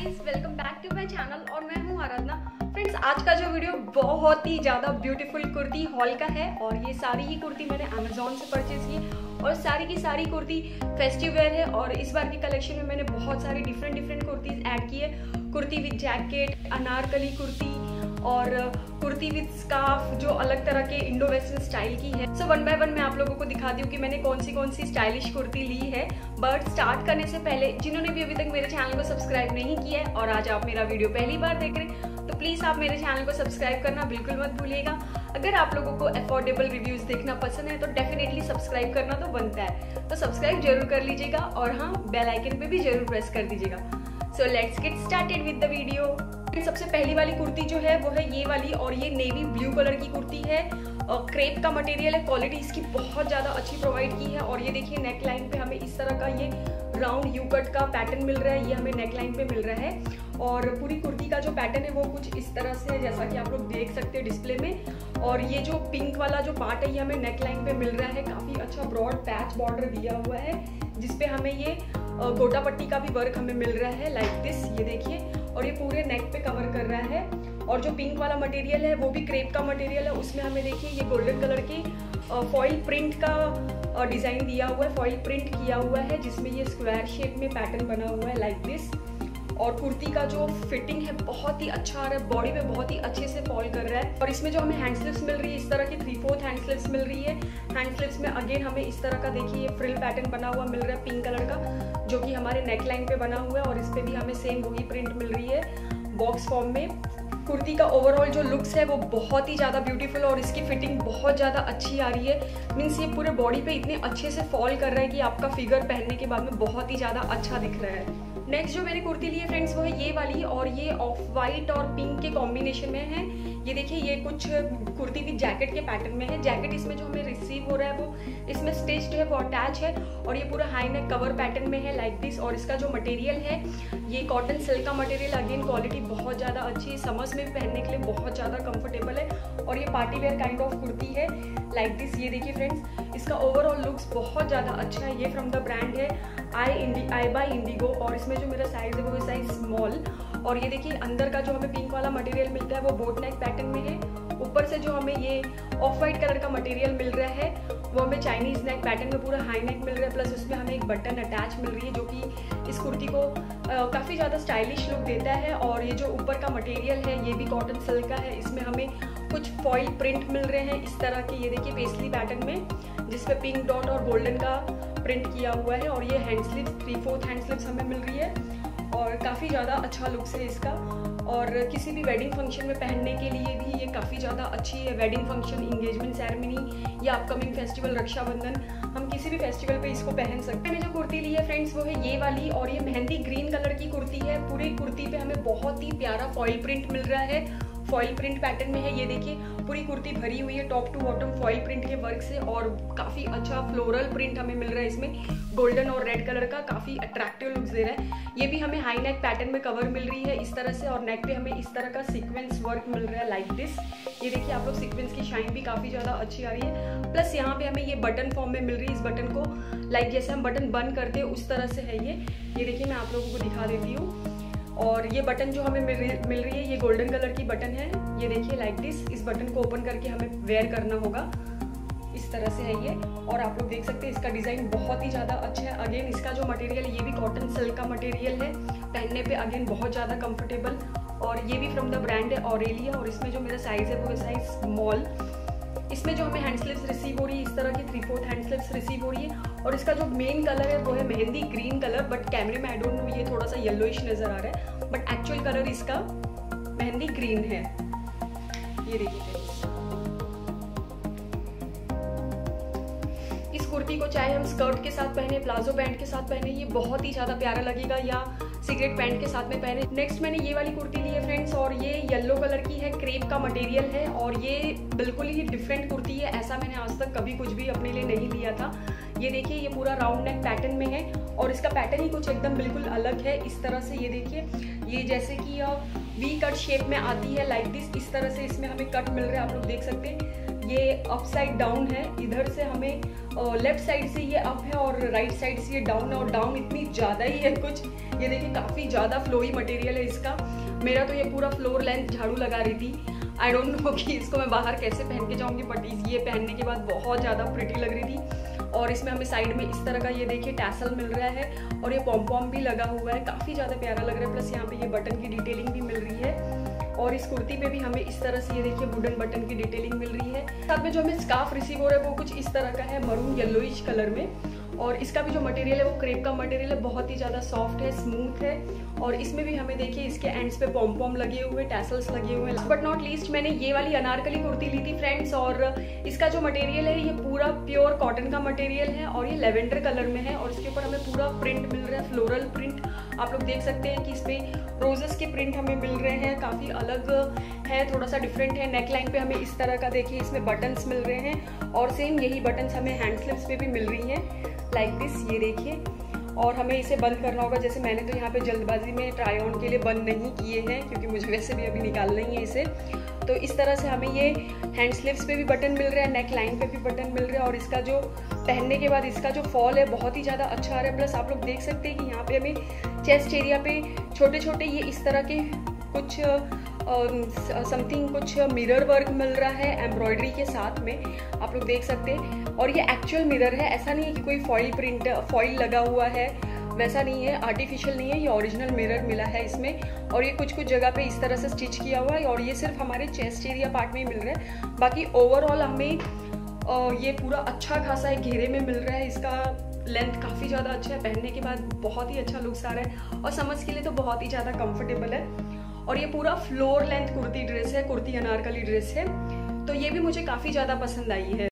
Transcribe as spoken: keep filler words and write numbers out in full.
Guys, welcome back to my channel और मैं हूं आराधना। फ्रेंड्स, आज का जो वीडियो बहुत ही ज़्यादा ब्यूटीफुल कुर्ती हॉल का है और ये सारी ही कुर्ती मैंने अमेजोन से परचेज की और सारी की सारी कुर्ती फेस्टिव वेयर है। और इस बार की कलेक्शन में मैंने बहुत सारी डिफरेंट डिफरेंट कुर्तीज ऐड की है। कुर्ती विद जैकेट, अनारकली कुर्ती और कुर्ती विद स्कार्फ जो अलग तरह के इंडो वेस्टर्न स्टाइल की है। सो वन बाय वन मैं आप लोगों को दिखाती हूँ कि मैंने कौन सी कौन सी स्टाइलिश कुर्ती ली है। बट स्टार्ट करने से पहले जिन्होंने भी अभी तक मेरे चैनल को सब्सक्राइब नहीं किया है और आज आप मेरा वीडियो पहली बार देख रहे हैं तो प्लीज़ आप मेरे चैनल को सब्सक्राइब करना बिल्कुल मत भूलिएगा। अगर आप लोगों को अफोर्डेबल रिव्यूज देखना पसंद है तो डेफिनेटली सब्सक्राइब करना तो बनता है, तो सब्सक्राइब जरूर कर लीजिएगा और हाँ, बेल आइकन पे भी जरूर प्रेस कर दीजिएगा। So let's get started with the video. सबसे पहली वाली कुर्ती जो है वो है ये वाली और ये नेवी ब्लू कलर की कुर्ती है। क्रेप का मटेरियल है, क्वालिटी इसकी बहुत ज़्यादा अच्छी प्रोवाइड की है। और ये देखिए नेक लाइन पे हमें इस तरह का ये राउंड यू कट का पैटर्न मिल रहा है, ये हमें नेक लाइन पे मिल रहा है। और पूरी कुर्ती का जो पैटर्न है वो कुछ इस तरह से है जैसा कि आप लोग देख सकते हैं डिस्प्ले में। और ये जो पिंक वाला जो पार्ट है ये हमें नेक लाइन पे मिल रहा है। काफ़ी अच्छा ब्रॉड पैच बॉर्डर दिया हुआ है जिसपे हमें ये गोटा पट्टी का भी वर्क हमें मिल रहा है लाइक दिस, ये देखिए। और ये पूरे नेक पे कवर कर रहा है। और जो पिंक वाला मटेरियल है वो भी क्रेप का मटेरियल है, उसमें हमें देखिए ये गोल्डन कलर की फॉइल प्रिंट का डिज़ाइन दिया हुआ है, फॉइल प्रिंट किया हुआ है जिसमें ये स्क्वायर शेप में पैटर्न बना हुआ है लाइक दिस। और कुर्ती का जो फिटिंग है बहुत ही अच्छा आ रहा है, बॉडी पे बहुत ही अच्छे से फॉल कर रहा है। और इसमें जो हमें हैंड स्लीव्स मिल रही है इस तरह की थ्री फोर्थ हैंड स्लीव्स मिल रही है। हैंड स्लीव्स में अगेन हमें इस तरह का देखिए फ्रिल पैटर्न बना हुआ मिल रहा है पिंक कलर का, जो कि हमारे नेक लाइन पे बना हुआ है। और इस पे भी हमें सेम वही प्रिंट मिल रही है बॉक्स फॉर्म में। कुर्ती का ओवरऑल जो लुक्स है वो बहुत ही ज़्यादा ब्यूटीफुल और इसकी फिटिंग बहुत ज़्यादा अच्छी आ रही है। मीन्स ये पूरे बॉडी पे इतने अच्छे से फॉल कर रहा है कि आपका फिगर पहनने के बाद में बहुत ही ज़्यादा अच्छा दिख रहा है। नेक्स्ट जो मैंने कुर्ती ली है फ्रेंड्स वो है ये वाली और ये ऑफ वाइट और पिंक के कॉम्बिनेशन में है। ये देखिए ये कुछ कुर्ती विद जैकेट के पैटर्न में है। जैकेट इसमें जो हमें रिसीव हो रहा है वो इसमें स्टिच्ड है, वो अटैच है। और ये पूरा हाई नेक कवर पैटर्न में है लाइक दिस। और इसका जो मटेरियल है ये कॉटन सिल्क का मटेरियल, अगेन क्वालिटी बहुत ज़्यादा अच्छी है, समर्स में भी पहनने के लिए बहुत ज़्यादा कंफर्टेबल है। और ये party wear kind of kurti है लाइक दिस। ये देखिए फ्रेंड्स, इसका ओवरऑल लुक्स बहुत ज़्यादा अच्छा है। ये फ्रॉम द ब्रांड है आई इंडी आई बाय इंडिगो और इसमें जो मेरा साइज है वो है साइज स्मॉल। और ये देखिए अंदर का जो हमें पिंक वाला मटेरियल मिलता है वो बोट नेक पैटर्न में है। ऊपर से जो हमें ये ऑफ वाइट कलर का मटेरियल मिल रहा है वो हमें चाइनीज नेक पैटर्न में पूरा हाई नेक मिल रहा है। प्लस उसमें हमें एक बटन अटैच मिल रही है जो कि इस कुर्ती को काफ़ी ज़्यादा स्टाइलिश लुक देता है। और ये जो ऊपर का मटेरियल है ये भी कॉटन सिल्क का है, इसमें हमें कुछ फॉइल प्रिंट मिल रहे हैं इस तरह के, ये देखिए पेस्टली पैटर्न में जिसपे पिंक डॉट और गोल्डन का प्रिंट किया हुआ है। और ये hand sleeves three fourth hand sleeves हमें मिल रही है और काफ़ी ज़्यादा अच्छा लुक्स है इसका। और किसी भी वेडिंग फंक्शन में पहनने के लिए भी ये काफ़ी ज़्यादा अच्छी है। वेडिंग फंक्शन, इंगेजमेंट सेरेमनी या अपकमिंग फेस्टिवल रक्षाबंधन, हम किसी भी फेस्टिवल पे इसको पहन सकते हैं। मैंने जो कुर्ती ली है फ्रेंड्स वो है ये वाली और ये मेहंदी ग्रीन कलर की कुर्ती है। पूरी कुर्ती पे हमें बहुत ही प्यारा फॉइल प्रिंट मिल रहा है, फॉइल प्रिंट पैटर्न में है। ये देखिए पूरी कुर्ती भरी हुई है top to bottom foil print के वर्क से और काफ़ी अच्छा फ्लोरल प्रिंट हमें मिल रहा है इसमें गोल्डन और रेड कलर का, काफ़ी अट्रैक्टिव लुक्स दे रहा है। ये भी हमें हाई नेक पैटर्न में कवर मिल रही है इस तरह से और नेक पे हमें इस तरह का सीक्वेंस वर्क मिल रहा है लाइक दिस। ये देखिए आप लोग सीक्वेंस की शाइन भी काफ़ी ज़्यादा अच्छी आ रही है। प्लस यहाँ पे हमें ये बटन फॉर्म में मिल रही है, इस बटन को लाइक जैसे हम बटन बंद करते हैं उस तरह से है ये। ये देखिए मैं आप लोगों को दिखा देती हूँ। और ये बटन जो हमें मिल रही मिल रही है ये गोल्डन कलर की बटन है, ये देखिए लाइक दिस। इस बटन को ओपन करके हमें वेयर करना होगा, इस तरह से है ये। और आप लोग देख सकते हैं इसका डिज़ाइन बहुत ही ज़्यादा अच्छा है। अगेन इसका जो मटेरियल है ये भी कॉटन सिल्क का मटेरियल है, पहनने पे अगेन बहुत ज़्यादा कंफर्टेबल। और ये भी फ्रॉम द ब्रांड है ऑरेलिया और इसमें जो मेरा साइज़ है वो है साइज स्मॉल। इसमें जो हमें हैंड स्लीव्स रिसीव हो रही है इस तरह की three fourth hand sleeves receive हो रही है। और इसका जो मेन कलर है वो है मेहंदी ग्रीन कलर, बट कैमरे में आई डोंट नो ये थोड़ा सा येलोइश नजर आ रहा है, बट एक्चुअल कलर इसका मेहंदी ग्रीन है। ये देखिए इस कुर्ती को चाहे हम स्कर्ट के साथ पहने, प्लाजो पैंट के साथ पहने, ये बहुत ही ज़्यादा प्यारा लगेगा, या सिगरेट पैंट के साथ में पहने। नेक्स्ट मैंने ये वाली कुर्ती ली है फ्रेंड्स और ये येलो कलर की है, क्रेप का मटेरियल है और ये बिल्कुल ही डिफरेंट कुर्ती है। ऐसा मैंने आज तक कभी कुछ भी अपने लिए नहीं लिया था। ये देखिए ये पूरा राउंड नेक पैटर्न में है और इसका पैटर्न ही कुछ एकदम बिल्कुल अलग है इस तरह से। ये देखिए ये जैसे कि वी कट शेप में आती है लाइक दिस, इस तरह से इसमें हमें कट मिल रहा है, आप लोग देख सकते हैं। ये अप साइड डाउन है, इधर से हमें लेफ्ट साइड से ये अप है और राइट साइड से ये डाउन है, और डाउन इतनी ज़्यादा ही है कुछ। ये देखिए काफ़ी ज़्यादा फ्लोई मटेरियल है इसका। मेरा तो ये पूरा फ्लोर लेंथ झाड़ू लगा रही थी। आई डोंट नो कि इसको मैं बाहर कैसे पहन के जाऊँगी, बट ये पहनने के बाद बहुत ज़्यादा प्रिटी लग रही थी। और इसमें हमें साइड में इस तरह का ये देखिए टैसल मिल रहा है, और ये पॉम पॉम भी लगा हुआ है, काफ़ी ज़्यादा प्यारा लग रहा है। प्लस यहाँ पे ये बटन की डिटेलिंग भी मिल रही है, और इस कुर्ती पे भी हमें इस तरह से ये देखिए वुडन बटन की डिटेलिंग मिल रही है। साथ में जो हमें स्कार्फ रिसीव हो रहा है वो कुछ इस तरह का है, मरून येलोइश कलर में, और इसका भी जो मटेरियल है वो क्रेप का मटेरियल है, बहुत ही ज़्यादा सॉफ्ट है, स्मूथ है। और इसमें भी हमें देखिए इसके एंड्स पे पॉम पॉम लगे हुए, टैसल्स लगे हुए हैं। बट नॉट लीस्ट मैंने ये वाली अनारकली कुर्ती ली थी फ्रेंड्स, और इसका जो मटेरियल है ये पूरा प्योर कॉटन का मटेरियल है, और ये लेवेंडर कलर में है, और इसके ऊपर हमें पूरा प्रिंट मिल रहा है, फ्लोरल प्रिंट। आप लोग देख सकते हैं कि इसमें रोजेस के प्रिंट हमें मिल रहे हैं, काफ़ी अलग है, थोड़ा सा डिफरेंट है। नेक लाइन पे हमें इस तरह का देखिए इसमें बटन्स मिल रहे हैं, और सेम यही बटन्स हमें हैंड स्लिप्स पे भी मिल रही हैं लाइक दिस, ये देखिए। और हमें इसे बंद करना होगा, जैसे मैंने तो यहाँ पे जल्दबाजी में ट्राई ऑन के लिए बंद नहीं किए हैं, क्योंकि मुझे वैसे भी अभी निकालना ही है इसे। तो इस तरह से हमें ये हैंड स्लीव्स पे भी बटन मिल रहा है, नेक लाइन पे भी बटन मिल रहा है, और इसका जो पहनने के बाद इसका जो फॉल है बहुत ही ज़्यादा अच्छा आ रहा है। प्लस आप लोग देख सकते हैं कि यहाँ पे हमें चेस्ट एरिया पे छोटे छोटे ये इस तरह के कुछ समथिंग कुछ मिरर वर्क मिल रहा है एम्ब्रॉयडरी के साथ में, आप लोग देख सकते हैं। और ये एक्चुअल मिरर है, ऐसा नहीं है कि कोई फॉइल प्रिंट फॉइल लगा हुआ है, वैसा नहीं है, आर्टिफिशियल नहीं है, ये ओरिजिनल मिरर मिला है इसमें। और ये कुछ कुछ जगह पे इस तरह से स्टिच किया हुआ है, और ये सिर्फ हमारे चेस्ट एरिया पार्ट में ही मिल रहा है। बाकी ओवरऑल हमें ये पूरा अच्छा खासा एक घेरे में मिल रहा है। इसका लेंथ काफ़ी ज़्यादा अच्छा है, पहनने के बाद बहुत ही अच्छा लुक्स आ रहा है, और समझ के लिए तो बहुत ही ज़्यादा कंफर्टेबल है। और ये पूरा फ्लोर लेंथ कुर्ती ड्रेस है, कुर्ती अनारकली ड्रेस है, तो ये भी मुझे काफ़ी ज़्यादा पसंद आई है।